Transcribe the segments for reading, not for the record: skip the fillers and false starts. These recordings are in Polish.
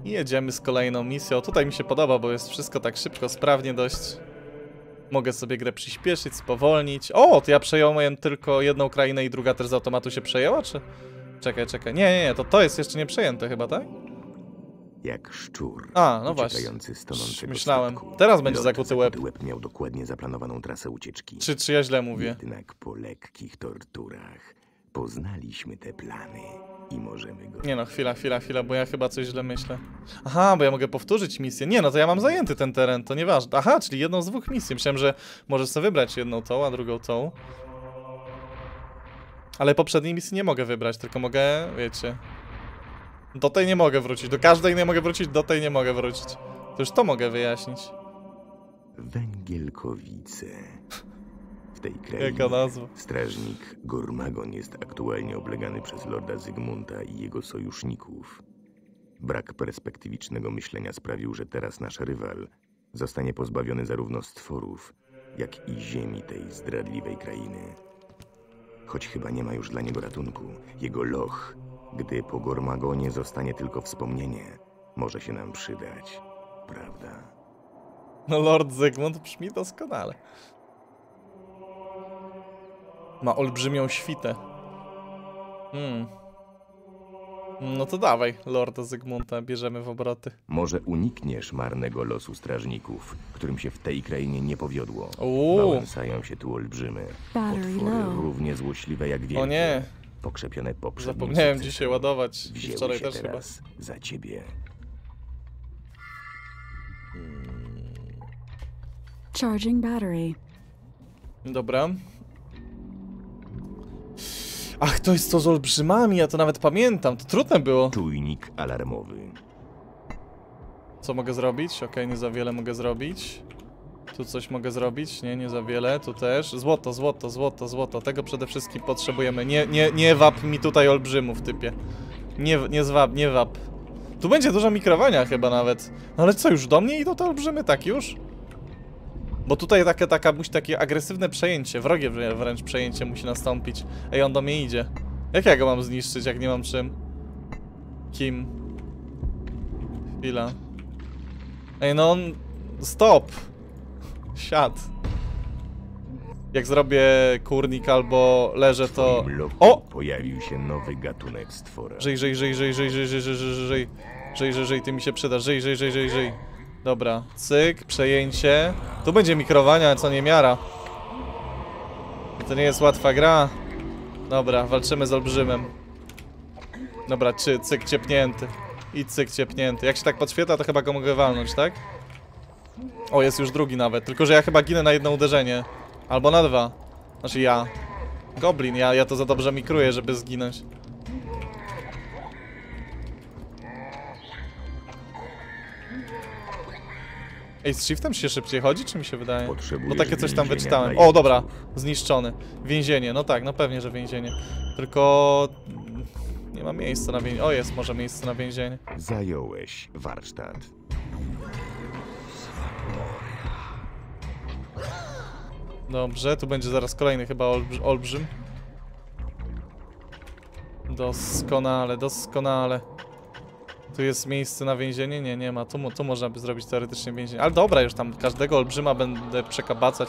I jedziemy z kolejną misją. Tutaj mi się podoba, bo jest wszystko tak szybko, sprawnie dość. Mogę sobie grę przyspieszyć, spowolnić. O, to ja przejąłem tylko jedną krainę i druga też z automatu się przejęła, czy? Czekaj. Nie, to jest jeszcze nie przejęte chyba, tak? Jak szczur. A, no właśnie. Myślałem. Teraz będzie zakuty łeb. Łeb miał dokładnie zaplanowaną trasę ucieczki. Czy ja źle mówię? Jednak po lekkich torturach poznaliśmy te plany i możemy go... Nie no, chwila, bo ja chyba coś źle myślę. Aha, bo ja mogę powtórzyć misję. Nie no, to ja mam zajęty ten teren, to nieważne. Aha, czyli jedną z dwóch misji. Myślałem, że możesz sobie wybrać jedną tą, a drugą tą. Ale poprzedniej misji nie mogę wybrać, tylko mogę, wiecie... Do tej nie mogę wrócić, do każdej nie mogę wrócić, do tej nie mogę wrócić. To już to mogę wyjaśnić. Węgielkowice. W tej krainie Jaka nazwa? strażnik Gormagon jest aktualnie oblegany przez lorda Zygmunta i jego sojuszników. Brak perspektywicznego myślenia sprawił, że teraz nasz rywal zostanie pozbawiony zarówno stworów, jak i ziemi tej zdradliwej krainy. Choć chyba nie ma już dla niego ratunku, jego loch, gdy po Gormagonie zostanie tylko wspomnienie, może się nam przydać, prawda? No Lord Zygmunt brzmi doskonale. Ma olbrzymią świtę. No to dawaj, Lorda Zygmunta, bierzemy w obroty. Może unikniesz marnego losu strażników, którym się w tej krainie nie powiodło. Wałęsają się tu olbrzymy, potwory równie złośliwe jak wielkie. O nie! Pokrzepione poprzednim Zapomniałem sukcesem. dzisiaj ładować. Wzięły Wczoraj się też chyba. teraz za ciebie. Charging battery. Dobra. Ach, to jest to z olbrzymami, ja to nawet pamiętam. To trudne było. Czujnik alarmowy. Co mogę zrobić? Okej, nie za wiele mogę zrobić. Tu coś mogę zrobić? Nie za wiele. Tu też. Złoto. Tego przede wszystkim potrzebujemy. Nie wap mi tutaj olbrzymów, typie. Nie wap. Tu będzie dużo mikrowania chyba nawet. No ale co, już do mnie idą te olbrzymy? Tak już? Bo tutaj takie agresywne przejęcie, wrogie wręcz przejęcie musi nastąpić. Ej, on do mnie idzie. Jak ja go mam zniszczyć, jak nie mam czym? Kim? Chwila. Ej, no on... Stop! Siad. Jak zrobię kurnik albo leżę, to... O! Pojawił się nowy gatunek stwora. Żyj, ty mi się przydasz. Żyj. Dobra, cyk, przejęcie. Tu będzie mikrowania, co nie miara. To nie jest łatwa gra. Dobra, walczymy z olbrzymem. Dobra, cyk ciepnięty. I cyk ciepnięty. Jak się tak podświetla, to chyba go mogę walnąć, tak? O, jest już drugi nawet. Tylko że ja chyba ginę na jedno uderzenie. Albo na dwa. Znaczy ja. Goblin, ja to za dobrze mikruję, żeby zginąć. Ej, z shiftem się szybciej chodzi, czy mi się wydaje? Bo takie coś tam wyczytałem. O, dobra, zniszczony. Więzienie, no tak, no pewnie, że więzienie. Tylko... nie ma miejsca na więzienie. O, jest może miejsce na więzienie. Zająłeś warsztat. Dobrze, tu będzie zaraz kolejny chyba olbrzym. Doskonale. Tu jest miejsce na więzienie? Nie ma. Tu można by zrobić teoretycznie więzienie. Ale dobra, już tam każdego olbrzyma będę przekabacać.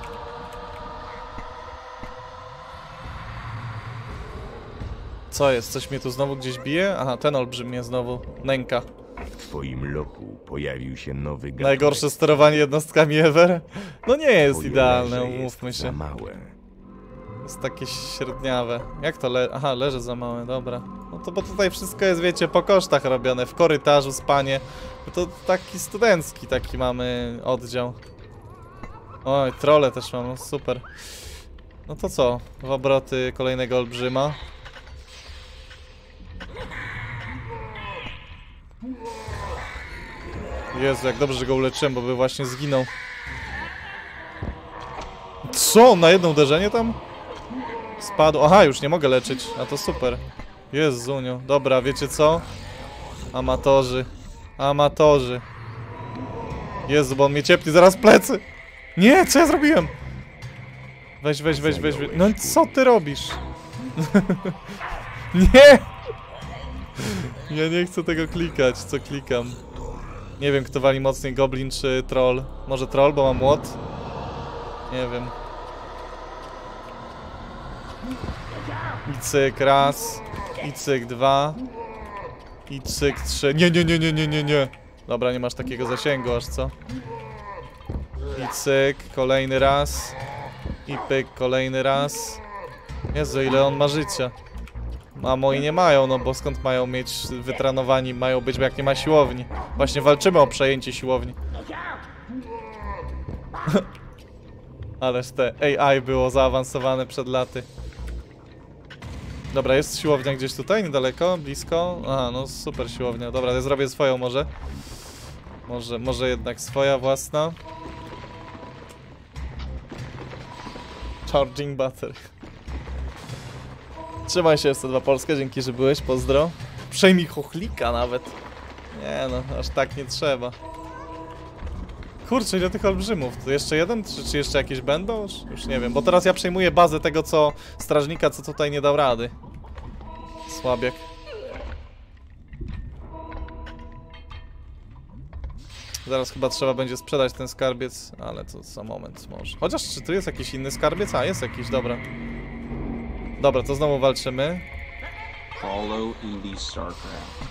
Co jest? Coś mnie tu znowu gdzieś bije? Aha, ten olbrzym mnie znowu nęka. W twoim lochu pojawił się nowy gatunek. Najgorsze sterowanie jednostkami ever? No nie jest idealne, umówmy się. Za małe. Jest takie średniawe. Jak to Aha, leży za małe, dobra. No to bo tutaj wszystko jest, wiecie, po kosztach robione. W korytarzu spanie. To taki studencki taki mamy oddział. Oj, trolle też mam, no super. No to co? W obroty kolejnego olbrzyma. Jezu, jak dobrze, że go uleczyłem, bo by właśnie zginął. Co? Na jedno uderzenie tam? Spadł. Aha, już nie mogę leczyć. A to super. Jezuniu. Dobra, wiecie co? Amatorzy. Jezu, bo on mnie ciepnie. Zaraz plecy. Nie, co ja zrobiłem? Weź. No co ty robisz? Nie! Ja nie chcę tego klikać, co klikam. Nie wiem, kto wali mocniej, goblin czy troll. Może troll, bo ma młot? Nie wiem. I cyk raz. I cyk dwa. I cyk trzy. Nie. Dobra, nie masz takiego zasięgu aż, co? I cyk, kolejny raz. I pyk, kolejny raz. Jezu, ile on ma życia. A moi nie mają, no bo skąd mają mieć wytrenowani, mają być, bo jak nie ma siłowni. Właśnie walczymy o przejęcie siłowni. Ależ te AI było zaawansowane przed laty. Dobra, jest siłownia gdzieś tutaj, niedaleko, blisko. Aha, no super siłownia. Dobra, ja zrobię swoją może. Może jednak swoja własna. Charging battery. Trzymaj się, SC2 Polska, dzięki, że byłeś, pozdro. Przejmij chochlika nawet. Nie no, aż tak nie trzeba. Kurczę, ile tych olbrzymów? To jeszcze jeden? Czy jeszcze jakieś będą? Już nie wiem, bo teraz ja przejmuję bazę tego, co strażnika, co tutaj nie dał rady. Słabiak. Zaraz chyba trzeba będzie sprzedać ten skarbiec, ale to za moment może. Chociaż czy tu jest jakiś inny skarbiec? A, jest jakiś, dobra. Dobra, to znowu walczymy. Follow Indy StarCraft.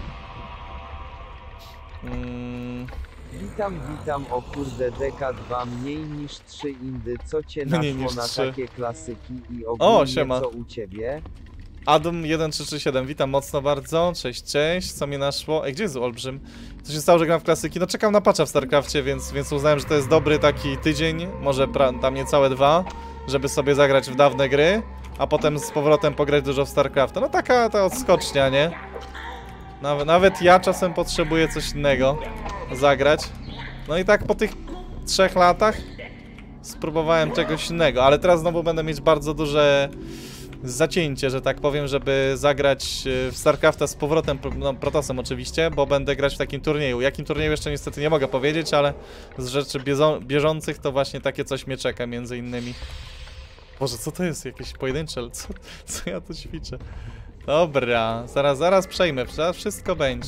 Witam, o kurde DK2 mniej niż 3 indy, co cię Mniej naszło niż na 3. takie klasyki i ogólnie siema. co u ciebie? Adam1337, witam mocno bardzo, cześć, co mnie naszło? Ej, gdzie jest olbrzym? Co się stało, że gram w klasyki? No czekam na patcha w StarCrafcie, więc uznałem, że to jest dobry taki tydzień, może tam niecałe 2, żeby sobie zagrać w dawne gry, a potem z powrotem pograć dużo w StarCrafta. No taka ta odskocznia, nie? Nawet ja czasem potrzebuję coś innego zagrać. No i tak po tych 3 latach spróbowałem czegoś innego, ale teraz znowu będę mieć bardzo duże zacięcie, że tak powiem, żeby zagrać w StarCrafta z powrotem, no Protosem oczywiście, bo będę grać w takim turnieju. Jakim turnieju jeszcze niestety nie mogę powiedzieć, ale z rzeczy bieżących to właśnie takie coś mnie czeka między innymi. Boże, co to jest? Jakieś pojedyncze? Co ja tu ćwiczę? Dobra, zaraz przejmę, zaraz wszystko będzie.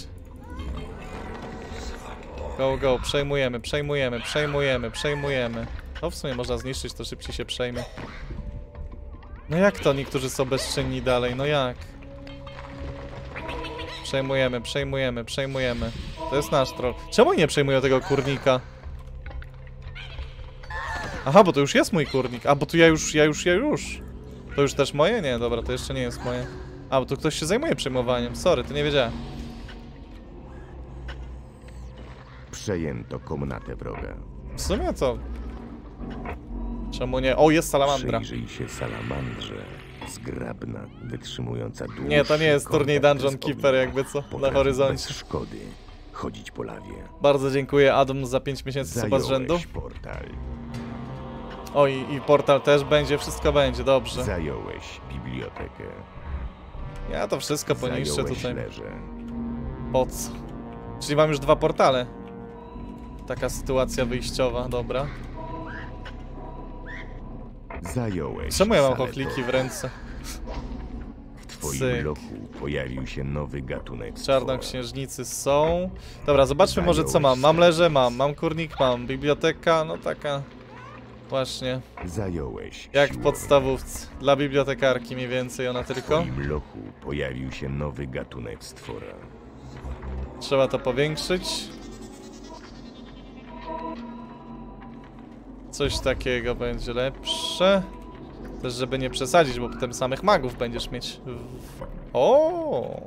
Go, przejmujemy. No w sumie można zniszczyć, to szybciej się przejmie. No jak to? Niektórzy są bezczynni dalej, no jak? Przejmujemy. To jest nasz troll. Czemu nie przejmują tego kurnika? Aha, bo to już jest mój kurnik. A, bo tu ja już. To już też moje? Nie, dobra, to jeszcze nie jest moje. A, bo tu ktoś się zajmuje przejmowaniem. Sorry, to nie wiedziałem. Przejęto komnatę wroga. W sumie co? Czemu nie? O, jest salamandra. Przyjrzyj się salamandrze. Zgrabna, wytrzymująca dłuższy Nie, to nie jest turniej kontakt Dungeon z Keeper, ogniem. jakby co, na Potrafi horyzoncie. bez szkody chodzić po lawie. Bardzo dziękuję Adam za 5 miesięcy chyba z rzędu. Zająłeś portal. O, i portal też będzie, wszystko będzie, dobrze. Zająłeś bibliotekę. Ja to wszystko poniszczę Zająłeś tutaj. leże. Po co? Czyli mam już 2 portale. Taka sytuacja wyjściowa, dobra. Zająłeś Czemu ja mam salę chochliki w torów. ręce? W twoim Cyk. bloku pojawił się nowy gatunek Czarnoksiężnicy są. Dobra, zobaczmy może co mam. Mam leże, mam kurnik, mam biblioteka, no taka właśnie Zająłeś jak w siłownię. podstawówce. Dla bibliotekarki mniej więcej ona W tylko. twoim lochu pojawił się nowy gatunek stwora. Trzeba to powiększyć. Coś takiego będzie lepsze. Też żeby nie przesadzić, bo potem samych magów będziesz mieć. O!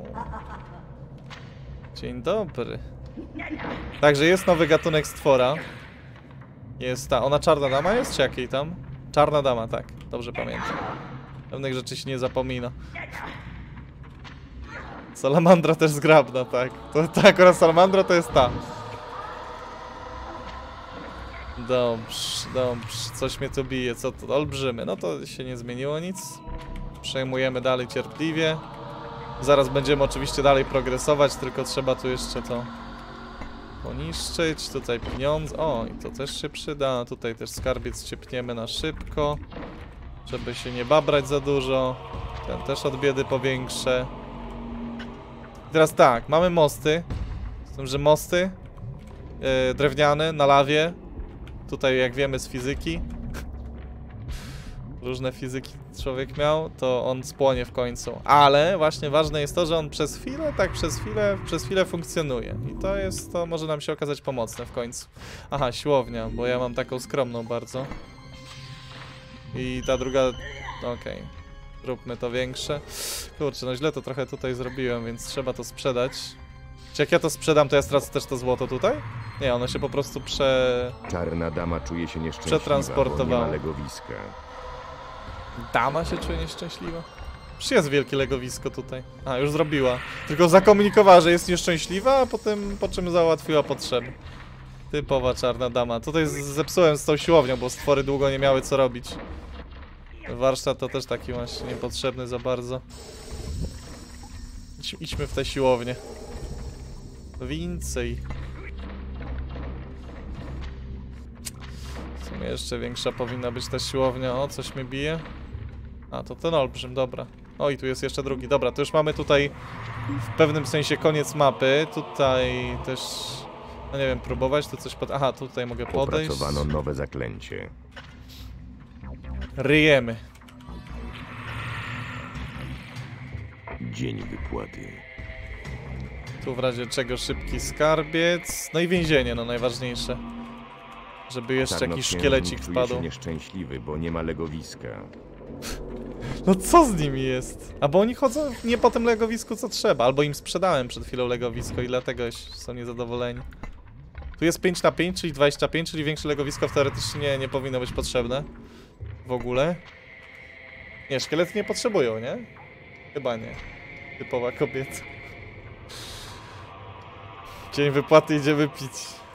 Dzień dobry. Także jest nowy gatunek stwora. Jest ta. Ona czarna dama jest, czy jakiej tam? Czarna dama, tak. Dobrze pamiętam. Pewnych rzeczy się nie zapomina. Salamandra też zgrabna, tak. To akurat salamandra to jest ta. Dobrze. Coś mnie tu bije. Co to? Olbrzymy. No to się nie zmieniło nic. Przejmujemy dalej cierpliwie. Zaraz będziemy oczywiście dalej progresować, tylko trzeba tu jeszcze to poniszczyć. Tutaj pieniądze. O, i to też się przyda. Tutaj też skarbiec ciepniemy na szybko, żeby się nie babrać za dużo. Ten też od biedy powiększę. Teraz tak, mamy mosty. Z tym, że mosty drewniane na lawie. Tutaj jak wiemy z fizyki. Różne fizyki człowiek miał, to on spłonie w końcu. Ale właśnie ważne jest to, że on przez chwilę, tak przez chwilę funkcjonuje. I to może nam się okazać pomocne w końcu. Aha, siłownia, bo ja mam taką skromną bardzo. I ta druga... Okej. Róbmy to większe. Kurczę, no źle to trochę tutaj zrobiłem, więc trzeba to sprzedać. Czy jak ja to sprzedam, to ja stracę też to złoto tutaj? Nie, ono się po prostu Czarna dama czuje się nieszczęśliwa, bo przetransportowało. nie ma legowiska. Dama się czuje nieszczęśliwa? Przecież jest wielkie legowisko tutaj. A, już zrobiła. Tylko zakomunikowała, że jest nieszczęśliwa, a potem po czym załatwiła potrzeby. Typowa czarna dama. Tutaj zepsułem z tą siłownią, bo stwory długo nie miały co robić. Warsztat to też taki właśnie niepotrzebny za bardzo. Idźmy w tę siłownię. Więcej. W sumie jeszcze większa powinna być ta siłownia. O, coś mnie bije. A, to ten olbrzym, dobra. O, i tu jest jeszcze drugi. Dobra, to już mamy tutaj w pewnym sensie koniec mapy. Tutaj też... No nie wiem, próbować tu coś pod... Aha, tutaj mogę podejść. Opracowano nowe zaklęcie. Ryjemy. Dzień wypłaty. Tu w razie czego szybki skarbiec. No i więzienie, no najważniejsze. Żeby jeszcze jakiś szkielecik czuje wpadł. się nieszczęśliwy, bo nie ma legowiska. No co z nimi jest? A bo oni chodzą nie po tym legowisku co trzeba. Albo im sprzedałem przed chwilą legowisko i dlatego są niezadowoleni. Tu jest 5 na 5, czyli 25, czyli większe legowisko teoretycznie nie powinno być potrzebne. W ogóle. Nie, szkielety nie potrzebują, nie? Chyba nie. Typowa kobieta. Dzień wypłaty, idziemy pić.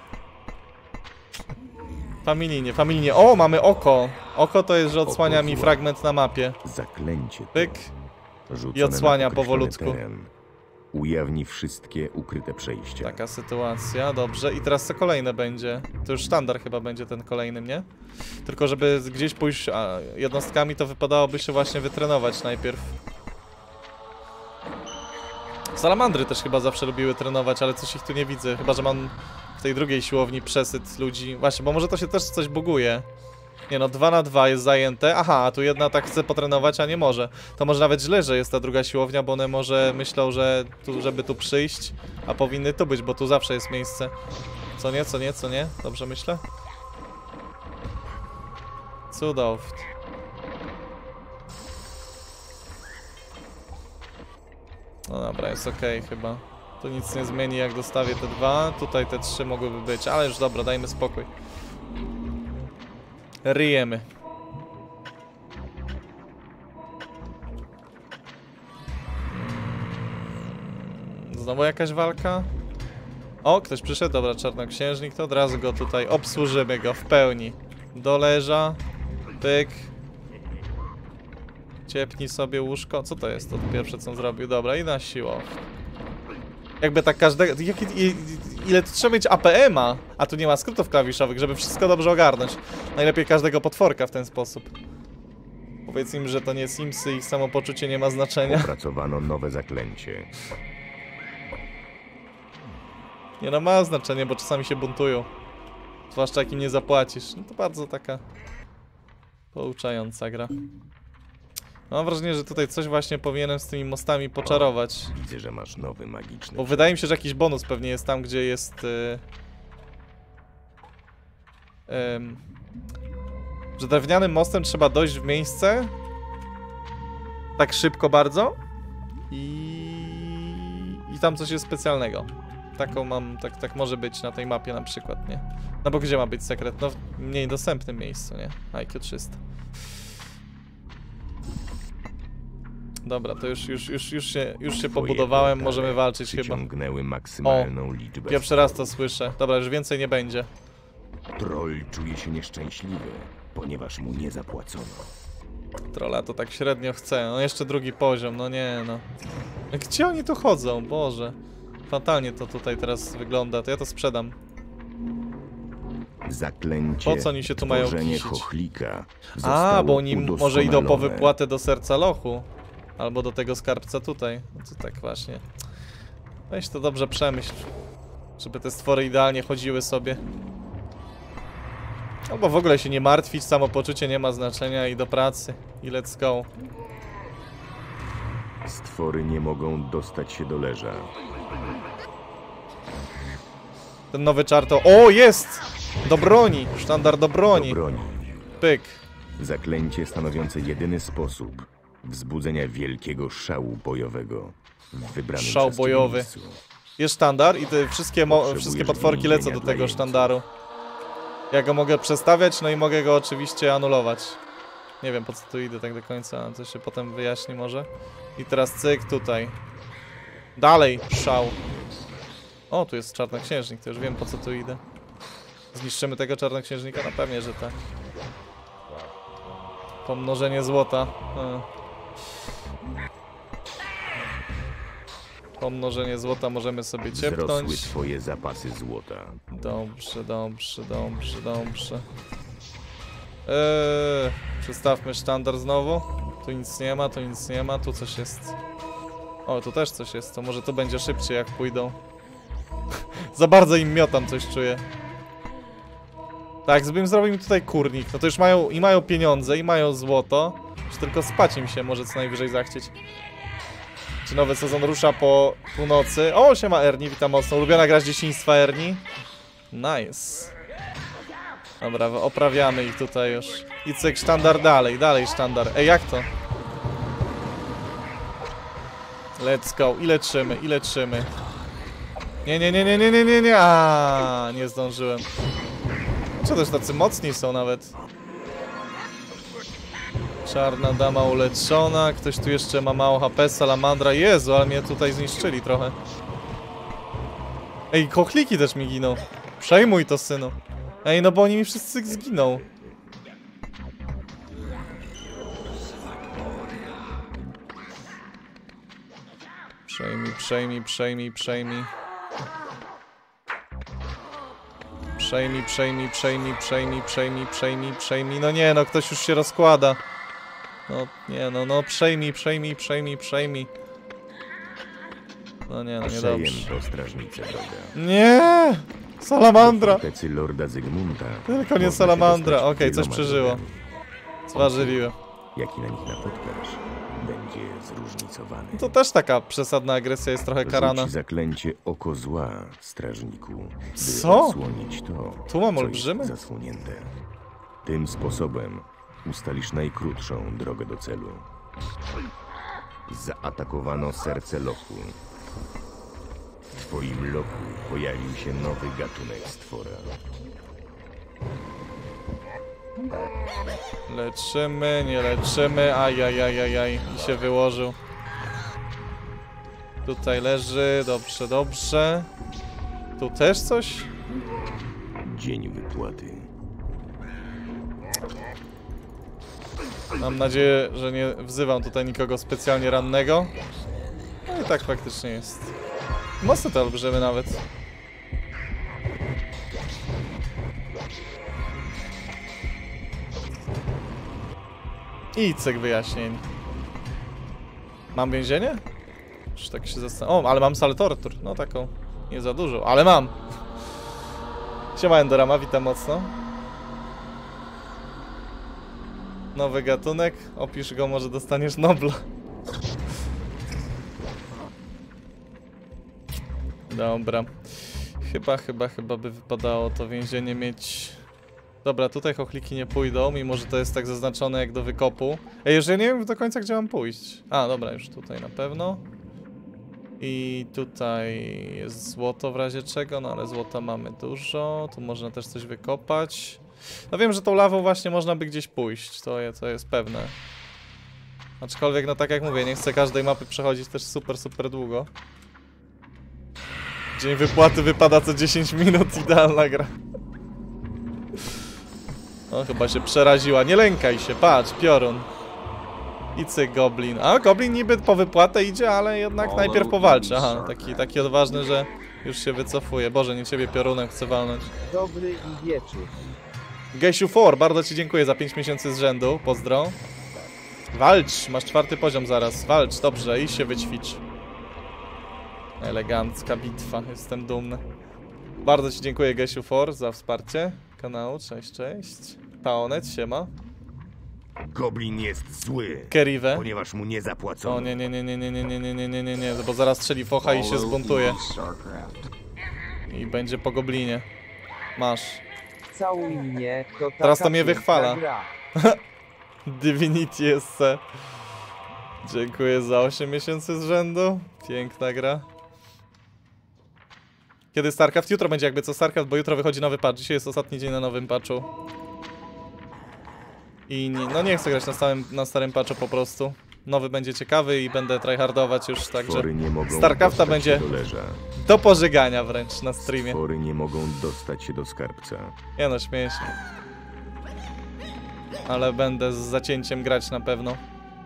Familijnie. O, mamy oko. Oko to jest, że odsłania mi fragment na mapie. Zaklęcie to Pyk. rzucone I odsłania na określony powolutku. teren. Ujawni wszystkie ukryte przejścia. Taka sytuacja, dobrze. I teraz co kolejne będzie? To już sztandar chyba będzie ten kolejnym, nie? Tylko żeby gdzieś pójść jednostkami, to wypadałoby się właśnie wytrenować najpierw. Salamandry też chyba zawsze lubiły trenować, ale coś ich tu nie widzę. Chyba że mam w tej drugiej siłowni przesyt ludzi. Właśnie, bo może to się też coś buguje. Nie no, 2 na 2 jest zajęte. Aha, a tu jedna tak chce potrenować, a nie może. To może nawet źle, że jest ta druga siłownia, bo one może myślą, że tu, żeby tu przyjść, a powinny tu być, bo tu zawsze jest miejsce. Co nie? Dobrze myślę? Cudownie. No dobra, jest okej chyba. Tu nic nie zmieni, jak dostawię te 2. Tutaj te 3 mogłyby być, ale już dobra, dajmy spokój. Ryjemy. Znowu jakaś walka? O, ktoś przyszedł, dobra, czarnoksiężnik, to od razu go tutaj obsłużymy go w pełni. Doleża, pyk. Ciepnij sobie łóżko. Co to jest to pierwsze, co on zrobił? Dobra, i na siłownię. Jakby tak każdego... Ile tu trzeba mieć APM-a? A tu nie ma skrótów klawiszowych, żeby wszystko dobrze ogarnąć. Najlepiej każdego potworka w ten sposób. Powiedz im, że to nie Simsy i ich samopoczucie nie ma znaczenia. Opracowano nowe zaklęcie. Nie no, ma znaczenie, bo czasami się buntują. Zwłaszcza jak im nie zapłacisz. No to bardzo taka... pouczająca gra. Mam wrażenie, że tutaj coś właśnie powinienem z tymi mostami poczarować. Widzę, że masz nowy magiczny. Bo wydaje mi się, że jakiś bonus pewnie jest tam, gdzie jest... że drewnianym mostem trzeba dojść w miejsce tak szybko bardzo i tam coś jest specjalnego. Taką mam, tak może być na tej mapie na przykład, nie? No bo gdzie ma być sekret? No w mniej dostępnym miejscu, nie? IQ 300. Dobra, to już się pobudowałem, możemy walczyć chyba. Przyciągnęły maksymalną liczbę. Pierwszy raz to słyszę. Dobra, już więcej nie będzie. Troll czuje się nieszczęśliwy, ponieważ mu nie zapłacono. Trolla to tak średnio chce. No jeszcze drugi poziom, no nie no. Gdzie oni tu chodzą? Boże. Fatalnie to tutaj teraz wygląda, to ja to sprzedam. Zaklęcie. Po co oni się tu mają kisić? chochlika. A, bo oni może idą po udoskonalone. wypłatę do serca lochu. Albo do tego skarbca tutaj. No to tak właśnie. Weź to dobrze przemyśl. Żeby te stwory idealnie chodziły sobie. Albo w ogóle się nie martwić, samopoczucie nie ma znaczenia i do pracy. I let's go. Stwory nie mogą dostać się do leża. Ten nowy czar to... O, jest! Do broni! Sztandar do broni. Do broni. Pyk. Zaklęcie stanowiące jedyny sposób wzbudzenia wielkiego szału bojowego w wybranym Szał przez ciebie bojowy. miejscu. Jest sztandar i te wszystkie Potrzebujesz potworki lecą do więzienia tego dla sztandaru. Ja go mogę przestawiać, no i mogę go oczywiście anulować. Nie wiem po co tu idę tak do końca, to się potem wyjaśni może. I teraz cyk tutaj. Dalej, szał. O, tu jest czarnoksiężnik, to już wiem po co tu idę. Zniszczymy tego czarnoksiężnika? No pewnie, że tak. Pomnożenie złota. Pomnożenie złota możemy sobie Wzrosły ciepnąć. twoje zapasy złota. Dobrze, dobrze, dobrze, dobrze. Przestawmy sztandar znowu. Tu nic nie ma, tu nic nie ma, tu coś jest. O, tu też coś jest, to może to będzie szybciej jak pójdą. Za bardzo im miotam, coś czuję. Tak, gdybym zrobił mi tutaj kurnik, no to już mają pieniądze i mają złoto. Już tylko spać im się może co najwyżej zachcieć. Czy nowy sezon rusza po północy? O, siema Ernie, witam mocno. Ulubiona gra z dzieciństwa Ernie. Nice. Dobra, oprawiamy ich tutaj już. I cyk, sztandar dalej, dalej sztandar. Ej, jak to? Let's go, i leczymy, i leczymy. Nie, nie, nie, nie, nie, nie, nie, nie. Aaaa, nie zdążyłem. Czy też tacy mocni są nawet? Czarna dama uleczona. Ktoś tu jeszcze ma mało HP. Salamandra. Jezu, ale mnie tutaj zniszczyli trochę. Ej, kochliki też mi giną. Przejmuj to, synu. Ej, no bo oni mi wszyscy zginą. Przejmij, przejmij, przejmij, przejmij. Przejmij, przejmij, przejmij, przejmij, przejmij, przejmij, przejmij. No nie, no ktoś już się rozkłada. No nie, no przejmij, przejmij, przejmij, przejmij. No nie, no niedobrze. Przejęto strażnicę droga. Nie! Salamandra! Fortecy Lorda Zygmunta. Tylko nie można się salamandra. dostać Okej, coś wieloma przeżyło. drogami. Zważyliwe. Jaki na nich napotkasz, będzie zróżnicowany. To też taka przesadna agresja jest trochę karana. Rzuć zaklęcie oko zła, strażniku, by Co? odsłonić to, Tu mam co olbrzymy? jest zasłonięte. Tym sposobem ustalisz najkrótszą drogę do celu. Zaatakowano serce lochu. W twoim lochu pojawił się nowy gatunek stwora. Leczymy, nie leczymy. Ajajajajaj. I się wyłożył. Tutaj leży. Dobrze, dobrze. Tu też coś? Dzień wypłaty. Mam nadzieję, że nie wzywam tutaj nikogo specjalnie rannego. No i tak faktycznie jest. Mocno te olbrzymy nawet. I cyk wyjaśnień. Mam więzienie? Już tak się zastanawiam. O, ale mam salę tortur. No taką. Nie za dużo, ale mam. Siema Endorama, witam mocno. Nowy gatunek. Opisz go, może dostaniesz Nobla. Dobra. Chyba by wypadało to więzienie mieć... Dobra, tutaj chochliki nie pójdą, mimo że to jest tak zaznaczone jak do wykopu. Ej, już ja nie wiem do końca, gdzie mam pójść. A, dobra, już tutaj na pewno. I tutaj jest złoto w razie czego, no ale złota mamy dużo. Tu można też coś wykopać. No wiem, że tą lawą właśnie można by gdzieś pójść, to jest pewne. Aczkolwiek, no tak jak mówię, nie chcę każdej mapy przechodzić też super długo. Dzień wypłaty wypada co 10 minut, idealna gra. No chyba się przeraziła, nie lękaj się, patrz, piorun. I cyk, goblin. A, goblin niby po wypłatę idzie, ale jednak najpierw powalczy. Aha, taki odważny, że już się wycofuje. Boże, nie ciebie piorunem chcę walnąć. Dobry i wieczór. Gesiu4, bardzo ci dziękuję za 5 miesięcy z rzędu, pozdro. Walcz, masz 4. poziom zaraz, walcz, dobrze, i się wyćwicz. Elegancka bitwa, jestem dumny. Bardzo ci dziękuję, Gesiu For, za wsparcie kanału. Cześć, cześć. Paonet, siema. Goblin jest zły, Keriwe. ponieważ mu nie zapłacono. O nie, bo zaraz strzeli focha i się zbuntuje. Follow StarCraft. I będzie po goblinie. Masz. Całuj mnie, to taka Teraz to mnie piękna wychwala. gra. Divinity SC. Dziękuję za 8 miesięcy z rzędu. Piękna gra. Kiedy StarCraft? Jutro będzie jakby co StarCraft, bo jutro wychodzi nowy patch. Dzisiaj jest ostatni dzień na nowym patchu. I no nie chcę grać na starym patchu po prostu. Nowy będzie ciekawy i będę tryhardować już, także Stwory nie mogą StarCrafta dostać będzie się do leża. do pożegania wręcz na streamie. Stwory nie mogą dostać się do skarbca. Nie no, śmieję się. Ale będę z zacięciem grać na pewno.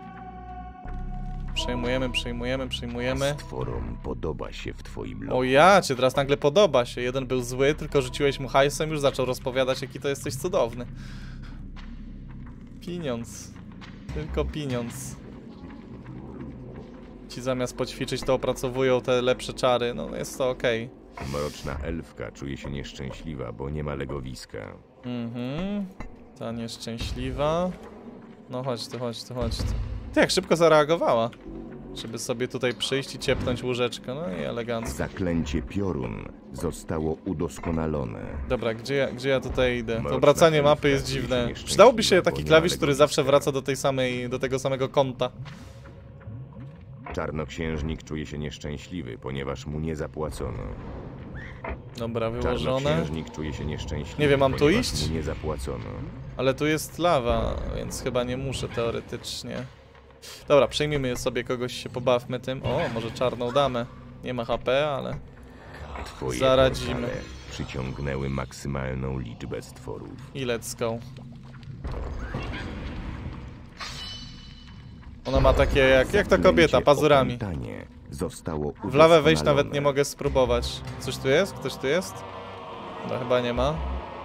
Przejmujemy. Stworom podoba się w twoim lochu. O ja cię, teraz nagle podoba się. Jeden był zły, tylko rzuciłeś mu hajsem, już zaczął rozpowiadać, jaki to jesteś cudowny. Pieniądz. Tylko pieniądz. Ci zamiast poćwiczyć, to opracowują te lepsze czary. No jest to okej. Mroczna elfka czuje się nieszczęśliwa, bo nie ma legowiska. Ta nieszczęśliwa. No chodź tu. Ty, jak szybko zareagowała. Żeby sobie tutaj przyjść i ciepnąć łóżeczko. No i elegancko. Zaklęcie piorun zostało udoskonalone. Dobra, gdzie ja tutaj idę? To Mroczna obracanie mapy elfka jest czuje się dziwne. nieszczęśliwa, Przydałoby się bo taki nie ma klawisz, który legowiska. zawsze wraca do tego samego kąta. Czarnoksiężnik czuje się nieszczęśliwy, ponieważ mu nie zapłacono. Dobra, wyłożone. Czarnoksiężnik czuje się nieszczęśliwy, Nie wiem, mam tu ponieważ iść? mu nie zapłacono. Ale tu jest lawa, więc chyba nie muszę teoretycznie. Dobra, przejmijmy sobie kogoś, się pobawmy tym. O, może czarną damę. Nie ma HP, ale Twoje zaradzimy. portale przyciągnęły maksymalną liczbę stworów. I let's go. Ona ma takie jak ta kobieta, pazurami. Opętanie zostało W lawę wejść udoskonalone. nawet nie mogę spróbować. Coś tu jest? Ktoś tu jest? No chyba nie ma.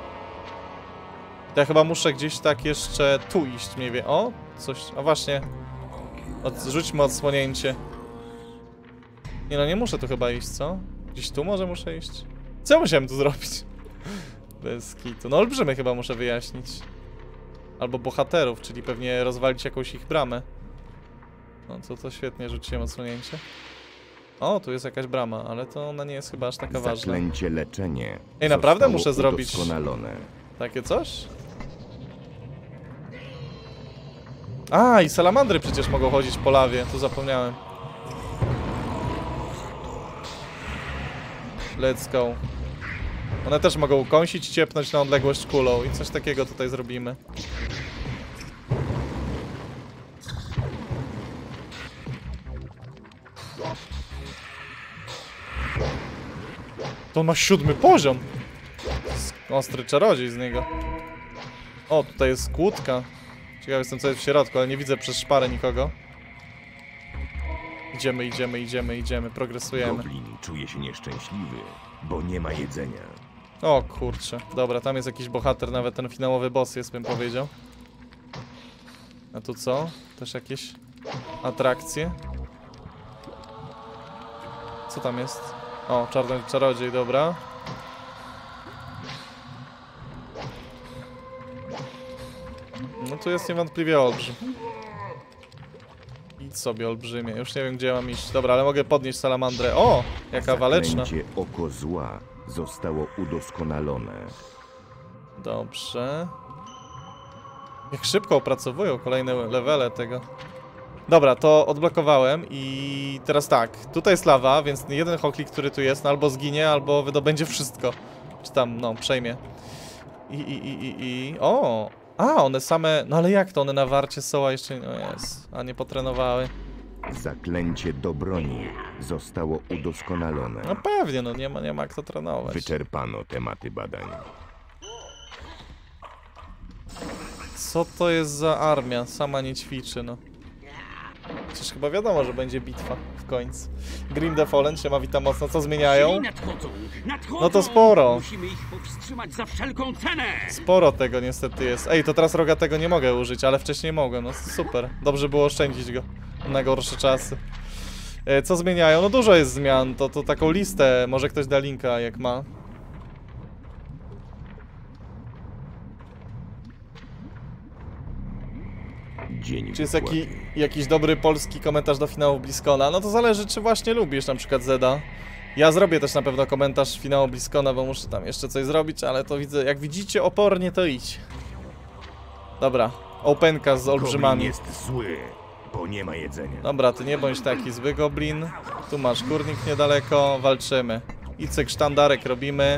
Ja chyba muszę gdzieś tak jeszcze tu iść, nie wiem. O, coś. A właśnie. Rzućmy odsłonięcie. Nie no, nie muszę tu chyba iść, co? Gdzieś tu może muszę iść? Co ja musiałem tu zrobić? Bez kitu. No olbrzymy chyba muszę wyjaśnić. Albo bohaterów, czyli pewnie rozwalić jakąś ich bramę. No to świetnie, rzuciłem odsłonięcie. O, tu jest jakaś brama, ale to ona nie jest chyba aż taka ważna. Zaklęcie leczenie. Ej, naprawdę zostało muszę zrobić udoskonalone. takie coś? A, i salamandry przecież mogą chodzić po lawie, tu zapomniałem. Let's go. One też mogą kąsić i ciepnąć na odległość kulą i coś takiego tutaj zrobimy. To ma 7. poziom. Ostry czarodziej z niego. O, tutaj jest kłódka. Ciekawy jestem, co jest w środku, ale nie widzę przez szparę nikogo. Idziemy, progresujemy. Goblin czuje się nieszczęśliwy, bo nie ma jedzenia. O kurczę, dobra, tam jest jakiś bohater, nawet ten finałowy boss jest, bym powiedział. A tu co? Też jakieś atrakcje? Co tam jest? O, czarny czarodziej, dobra. No tu jest niewątpliwie olbrzym. Idź sobie, olbrzymie. Już nie wiem, gdzie mam iść. Dobra, ale mogę podnieść salamandrę. O, jaka waleczna. Zaklęcie oko zła zostało udoskonalone. Dobrze. Jak szybko opracowują kolejne levele tego. Dobra, to odblokowałem i teraz tak. Tutaj jest lawa, więc jeden hoklik, który tu jest, no albo zginie, albo wydobędzie wszystko. Czy tam, no, przejmie. O! A, one same... No ale jak to? One na warcie są, a jeszcze... No jest. A nie potrenowały. Zaklęcie do broni zostało udoskonalone. No pewnie, no nie ma kto trenować. Wyczerpano tematy badań. Co to jest za armia? Sama nie ćwiczy, no. Przecież chyba wiadomo, że będzie bitwa w końcu. Grim the Fallen, siema, witam mocno. Co zmieniają? No to sporo. Musimy ich powstrzymać za wszelką cenę. Sporo tego niestety jest. Ej, to teraz rogatego nie mogę użyć, ale wcześniej mogłem. No super. Dobrze było oszczędzić go na gorsze czasy. Co zmieniają? No dużo jest zmian, to taką listę, może ktoś da linka jak ma. Dzień Czy jest wykładu. jakiś dobry polski komentarz do finału BlizzCona? No to zależy, czy właśnie lubisz na przykład Zeda. Ja zrobię też na pewno komentarz finału BlizzCona, bo muszę tam jeszcze coś zrobić, ale to widzę, jak widzicie opornie, to idź. Dobra, openka z olbrzymami. Goblin jest zły, bo nie ma jedzenia. Dobra, ty nie bądź taki zły goblin. Tu masz kurnik niedaleko, walczymy. I cyk, sztandarek robimy.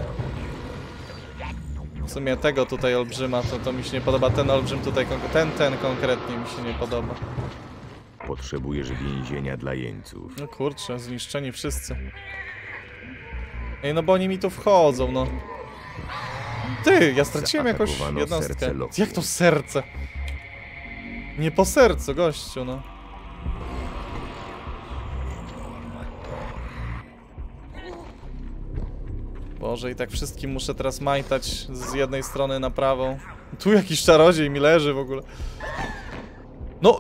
W sumie tego tutaj olbrzyma, to mi się nie podoba. Ten olbrzym tutaj, ten konkretnie mi się nie podoba. Potrzebujesz więzienia dla jeńców. No kurczę, zniszczeni wszyscy. Ej, no bo oni mi tu wchodzą, no. Ty, ja straciłem jakąś Zaatakowano jednostkę. serce lochu. Jak to serce? Nie po sercu, gościu, no. Boże, i tak wszystkim muszę teraz majtać z jednej strony na prawą. Tu jakiś czarodziej mi leży w ogóle. No!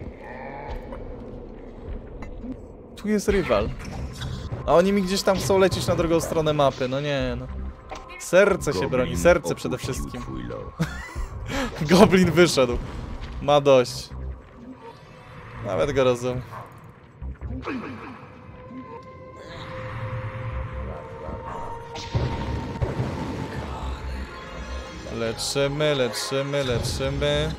Tu jest rywal. A oni mi gdzieś tam chcą lecieć na drugą stronę mapy, no nie, no. Serce się broni, serce przede opuścił wszystkim. twój loch. Goblin wyszedł. Ma dość. Nawet go rozumiem. Leczymy, leczymy, leczymy.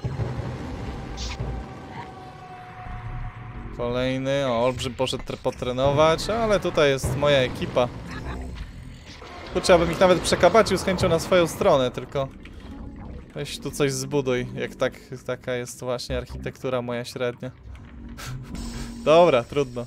Kolejny. O, olbrzym poszedł potrenować, ale tutaj jest moja ekipa. Kurczę, abym ich nawet przekabacił z chęcią na swoją stronę, tylko... Weź tu coś zbuduj, jak taka jest właśnie architektura moja średnia. Dobra, trudno.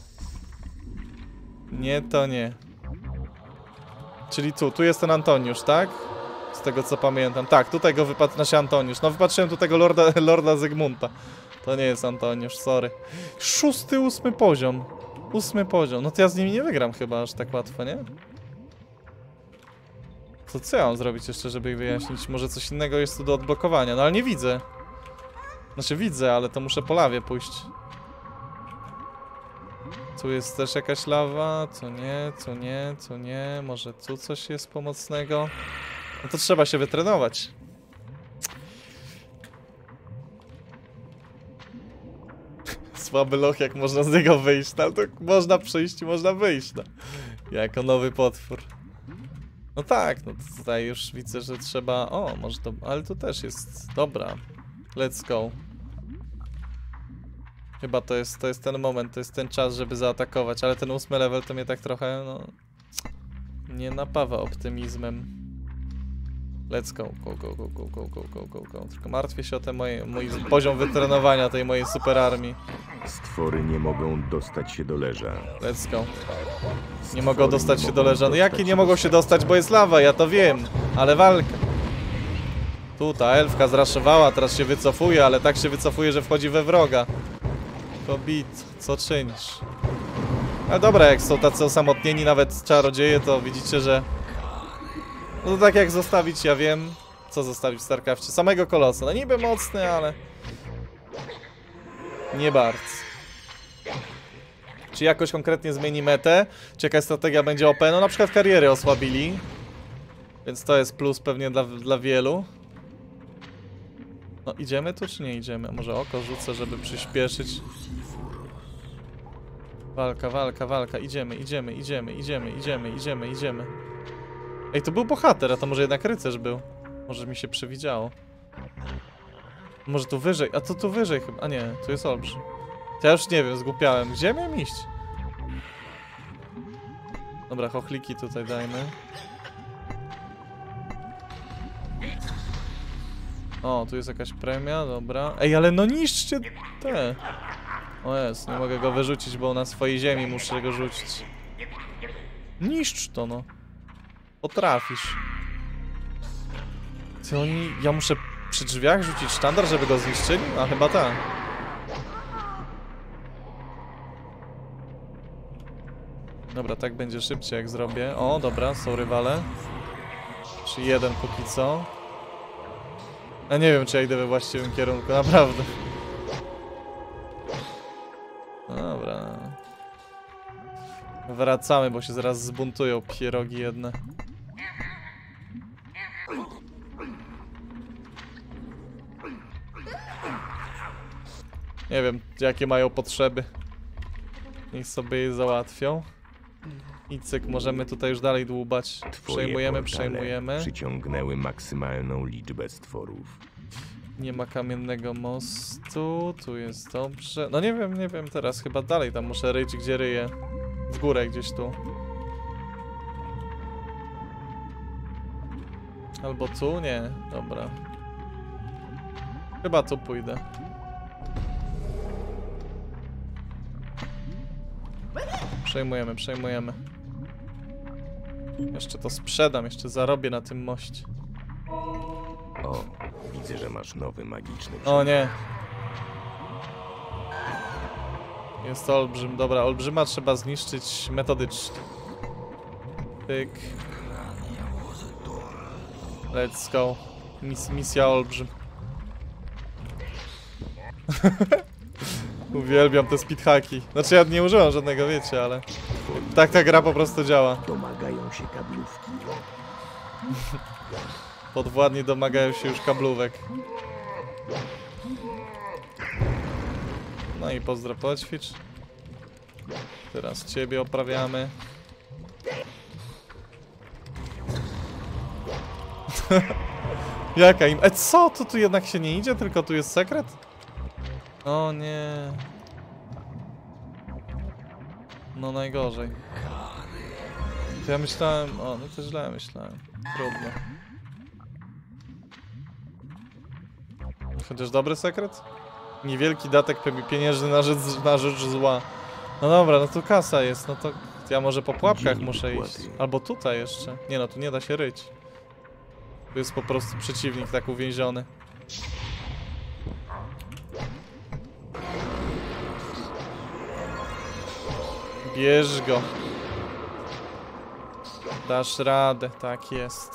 Nie, to nie. Czyli tu jest ten Antoniusz, tak? Z tego co pamiętam. Tak, tutaj go wypadł, znaczy Antoniusz. No wypatrzyłem tu tego Lorda Zygmunta. To nie jest Antoniusz, sorry. 6., 8. poziom. 8. poziom. No to ja z nimi nie wygram chyba aż tak łatwo, nie? To co ja mam zrobić jeszcze, żeby ich wyjaśnić? Może coś innego jest tu do odblokowania, no ale nie widzę. Znaczy widzę, ale to muszę po lawie pójść. Tu jest też jakaś lawa, co nie, co nie, co nie. Może tu coś jest pomocnego. No to trzeba się wytrenować. Słaby loch, jak można z niego wyjść, no, ale to można przyjść i można wyjść, no. Jako nowy potwór. No tak, no to tutaj już widzę, że trzeba... O, może to... Ale tu też jest... Dobra. Let's go. Chyba to jest ten moment, to jest ten czas, żeby zaatakować, ale ten 8. level to mnie tak trochę, no... Nie napawa optymizmem. Let's go, go, go, go, go, go, go, go, go, go. Tylko martwię się o ten mój poziom wytrenowania tej mojej super armii. Stwory nie mogą dostać się do leża. Let's go. Nie mogą dostać się do leża. No jakie nie mogą się dostać, bo jest lawa, ja to wiem. Ale walka. Tu ta elfka zraszowała, teraz się wycofuje, ale tak się wycofuje, że wchodzi we wroga. Kobit, co czynisz? Ale dobra, jak są tacy osamotnieni, nawet czarodzieje, to widzicie, że... No to tak jak zostawić, ja wiem. Co zostawić w StarCrafcie? Samego kolosa. No niby mocny, ale... Nie bardzo. Czy jakoś konkretnie zmieni metę? Czy jakaś strategia będzie OP? No na przykład kariery osłabili. Więc to jest plus pewnie dla wielu. No idziemy tu czy nie idziemy? A może oko rzucę, żeby przyspieszyć. Walka, walka, walka. Idziemy, idziemy, idziemy, idziemy, idziemy, idziemy, idziemy. Ej, to był bohater, a to może jednak rycerz był. Może mi się przewidziało. Może tu wyżej, a to tu wyżej chyba. A nie, tu jest olbrzym. To ja już nie wiem, zgłupiałem. Gdzie miałem iść? Dobra, chochliki tutaj dajmy. O, tu jest jakaś premia, dobra. Ej, ale no niszczcie te. O jest, nie mogę go wyrzucić, bo na swojej ziemi muszę go rzucić. Niszcz to, no. Potrafisz. Ty oni... Ja muszę przy drzwiach rzucić sztandar, żeby go zniszczyli? A chyba tak. Dobra, tak będzie szybciej jak zrobię. O, dobra, są rywale. Czy jeden póki co. Ja nie wiem, czy ja idę we właściwym kierunku, naprawdę. Dobra. Wracamy, bo się zaraz zbuntują pierogi jedne. Nie wiem, jakie mają potrzeby. Niech sobie je załatwią. I cyk, możemy tutaj już dalej dłubać. Przejmujemy, przejmujemy. Przyciągnęły maksymalną liczbę stworów. Nie ma kamiennego mostu. Tu jest dobrze. No nie wiem teraz. Chyba dalej tam muszę ryć, gdzie ryję. W górę gdzieś tu. Albo tu? Nie. Dobra. Chyba tu pójdę. Przejmujemy, przejmujemy. Jeszcze to sprzedam, jeszcze zarobię na tym moście. O, widzę, że masz nowy magiczny O nie. Jest olbrzym, dobra, olbrzyma trzeba zniszczyć metodycznie. Pyk. Let's go. Misja olbrzym. Uwielbiam te speedhacki. Znaczy ja nie użyłam żadnego, wiecie, ale... Tak ta gra po prostu działa. Domagają się kablówki. Podwładni domagają się już kablówek. No i pozdro, poćwicz. Teraz ciebie oprawiamy. Jaka im... co? To tu jednak się nie idzie? Tylko tu jest sekret? O nie. No najgorzej. To ja myślałem... O, no to źle myślałem. Trudno. Chociaż dobry sekret? Niewielki datek pieniężny na rzecz zła. No dobra, no tu kasa jest, no to ja może po pułapkach muszę iść. Albo tutaj jeszcze. Nie no, tu nie da się ryć. Tu jest po prostu przeciwnik tak uwięziony. Bierz go. Dasz radę, tak jest.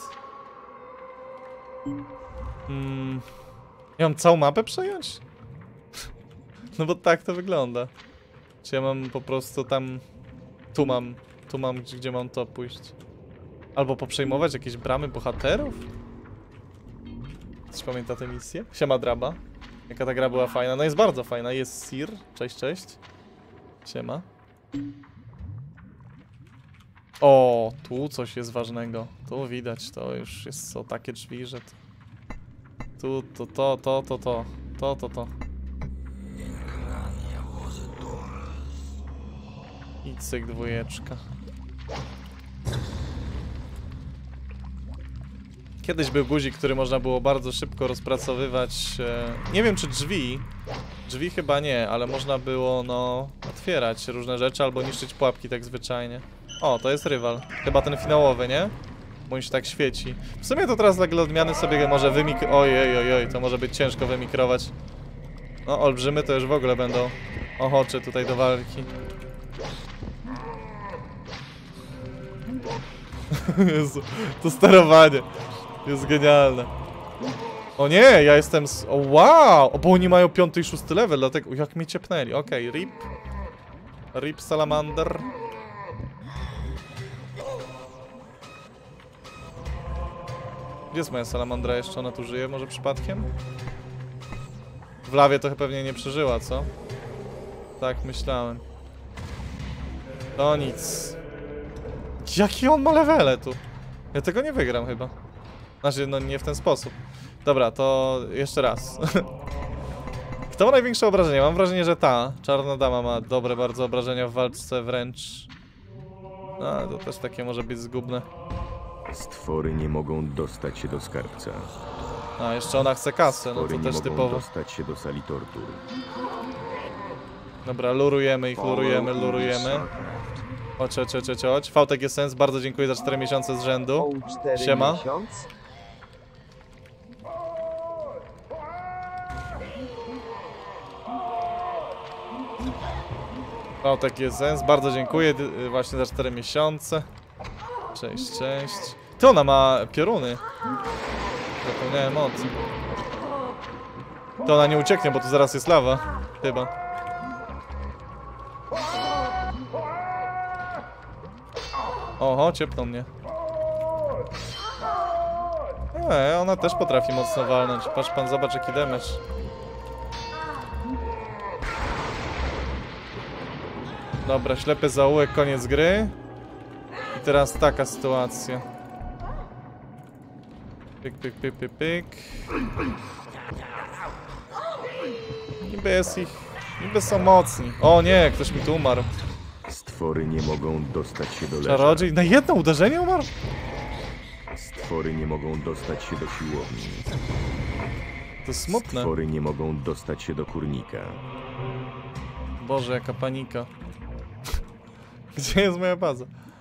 Ja mam całą mapę przejąć? No bo tak to wygląda. Czy ja mam po prostu tam... Tu mam, gdzie mam to pójść. Albo poprzejmować jakieś bramy bohaterów? Ktoś pamięta tę misję? Siema Draba. Jaka ta gra była fajna? No jest bardzo fajna. Jest Sir. Cześć, cześć. Siema. O, tu coś jest ważnego. Tu widać, to już są takie drzwi, że... Tu, to. I cyk, dwójeczka. Kiedyś był guzik, który można było bardzo szybko rozpracowywać. Nie wiem, czy drzwi. Drzwi chyba nie, ale można było, no, otwierać różne rzeczy albo niszczyć pułapki tak zwyczajnie. O, to jest rywal. Chyba ten finałowy, nie? Bo on się tak świeci. W sumie to teraz dla odmiany sobie może Ojej, to może być ciężko wymikrować. No, olbrzymy to już w ogóle będą ochocze tutaj do walki. Jezu, to sterowanie jest genialne. O nie, ja jestem o wow! O, bo oni mają 5. i 6. level, dlatego... Jak mnie ciepnęli. Okej, rip. Rip salamander. Gdzie jest moja salamandra jeszcze? Ona tu żyje może przypadkiem? W lawie to pewnie nie przeżyła, co? Tak myślałem. To nic. Jaki on ma levele tu? Ja tego nie wygram chyba. Znaczy, no nie w ten sposób. Dobra, to jeszcze raz. Kto ma największe obrażenia? Mam wrażenie, że ta czarna dama ma dobre bardzo obrażenia w walce wręcz. No, to też takie może być zgubne. Stwory nie mogą dostać się do skarbca. A, jeszcze ona chce kasę, no Stwory to nie też mogą typowo. dostać się do sali tortur. Dobra, lurujemy ich, lurujemy. Chodź. Fałtek jest sens, bardzo dziękuję za 4 miesiące z rzędu. 4 Siema. miesiąc. Fałtek jest sens, bardzo dziękuję właśnie za 4 miesiące. Cześć. Ty, ona ma pioruny. Zapomniałem o tym. To ona nie ucieknie, bo tu zaraz jest lawa. Chyba. Oho, ciepną mnie. Ona też potrafi mocno walnąć. Patrz pan, zobacz jaki damage. Dobra, ślepy zaułek, koniec gry. I teraz taka sytuacja. Pyk, pyk, pyk, pyk, pyk. Niby jest ich... Niby są mocni. O nie, ktoś mi tu umarł. Stwory nie mogą dostać się do leża. Czarodziej, na jedno uderzenie umarł? Stwory nie mogą dostać się do siłowni. To smutne. Stwory nie mogą dostać się do kurnika. Boże, jaka panika. Gdzie jest moja baza?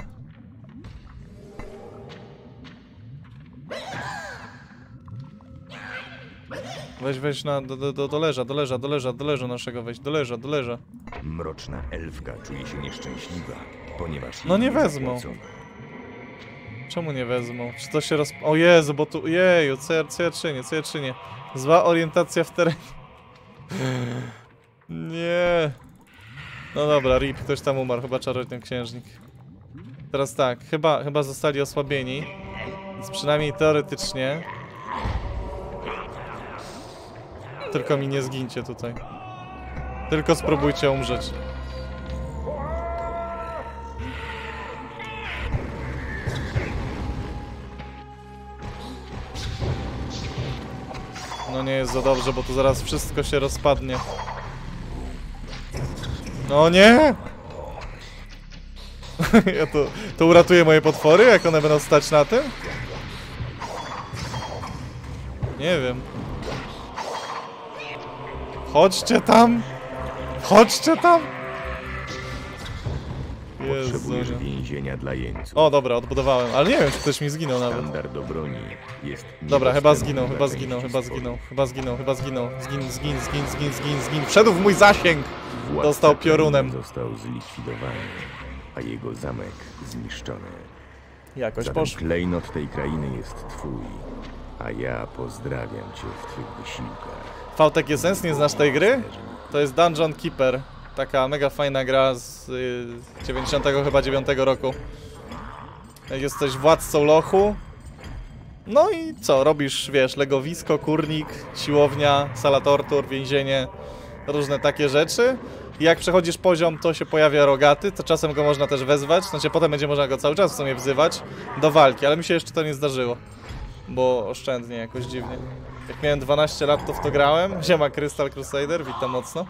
Weź do leża naszego weź, do leża. Mroczna elfka czuje się nieszczęśliwa, ponieważ No jej nie wezmą. zapłacono. Czemu nie wezmą? Czy to się O Jezu, bo tu... Jeju, co ja czynię? Zła orientacja w terenie. Nie. No dobra, rip, ktoś tam umarł, chyba czarodziej księżnik. Teraz tak, chyba zostali osłabieni. Więc przynajmniej teoretycznie. Tylko mi nie zgincie tutaj. Tylko spróbujcie umrzeć. No nie jest za dobrze, bo tu zaraz wszystko się rozpadnie. No nie! Ja to uratuję moje potwory, jak one będą stać na tym? Nie wiem. Chodźcie tam! Chodźcie tam! Potrzebujesz Jezu. więzienia dla jeńców. O dobra, odbudowałem, ale nie wiem, czy ktoś mi zginął nawet. Standard do broni jest Dobra, chyba niedostępny zginął, dla części stworów. Zgin. Wszedł w mój zasięg! Władca Dostał piorunem. Został zlikwidowany, a jego zamek zniszczony. Jakoś Zatem poszło. klejnot tej krainy jest twój, a ja pozdrawiam cię w twych wysiłkach. Fałtek jest sens, nie znasz tej gry? To jest Dungeon Keeper. Taka mega fajna gra z 99 roku. Jesteś władcą lochu. No i co? Robisz, wiesz, legowisko, kurnik, siłownia, sala tortur, więzienie, różne takie rzeczy. I jak przechodzisz poziom, to się pojawia rogaty, to czasem go można też wezwać. Znaczy potem będzie można go cały czas w sumie wzywać do walki, ale mi się jeszcze to nie zdarzyło. Bo oszczędnie jakoś dziwnie. Jak miałem 12 lat, to w to grałem. Siema Crystal Crusader, witam mocno.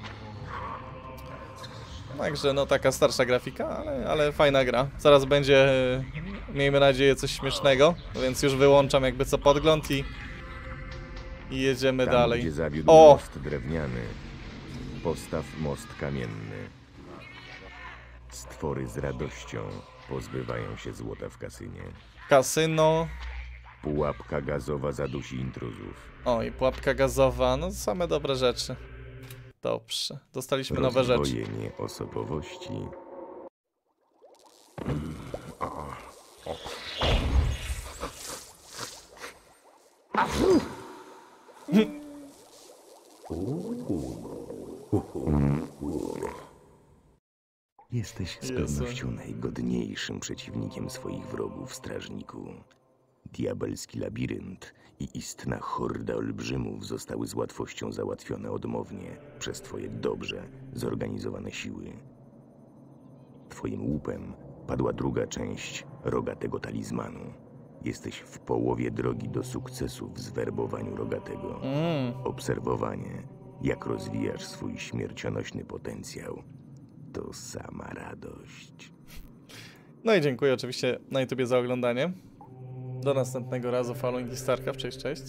Także no taka starsza grafika, ale fajna gra. Zaraz będzie, miejmy nadzieję, coś śmiesznego, więc już wyłączam jakby co podgląd i jedziemy Tam, dalej. gdzie zawiódł O! most drewniany, postaw most kamienny. Stwory z radością pozbywają się złota w kasynie. Kasyno. Pułapka gazowa zadusi intruzów. O i pułapka gazowa, no same dobre rzeczy. Dobrze, dostaliśmy nowe rzeczy. Rozdwojenie osobowości. Jesteś z pewnością najgodniejszym przeciwnikiem swoich wrogów, strażniku. Diabelski labirynt i istna horda olbrzymów zostały z łatwością załatwione odmownie przez twoje dobrze zorganizowane siły. Twoim łupem padła druga część rogatego talizmanu. Jesteś w połowie drogi do sukcesu w zwerbowaniu rogatego. Obserwowanie, jak rozwijasz swój śmiercionośny potencjał, to sama radość. No i dziękuję oczywiście na YouTubie za oglądanie. Do następnego razu, Following Starcraft, cześć.